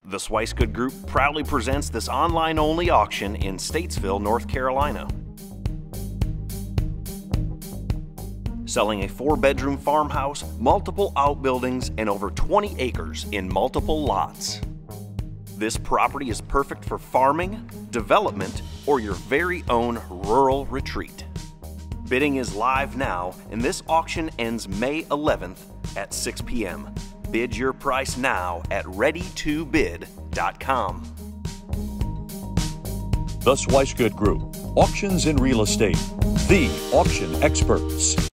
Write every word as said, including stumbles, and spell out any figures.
The Swicegood Group proudly presents this online-only auction in Statesville, North Carolina. Selling a four-bedroom farmhouse, multiple outbuildings, and over twenty acres in multiple lots. This property is perfect for farming, development, or your very own rural retreat. Bidding is live now, and this auction ends May eleventh at six p m Bid your price now at ready to bid dot com. The Swicegood Group, auctions in real estate, the auction experts.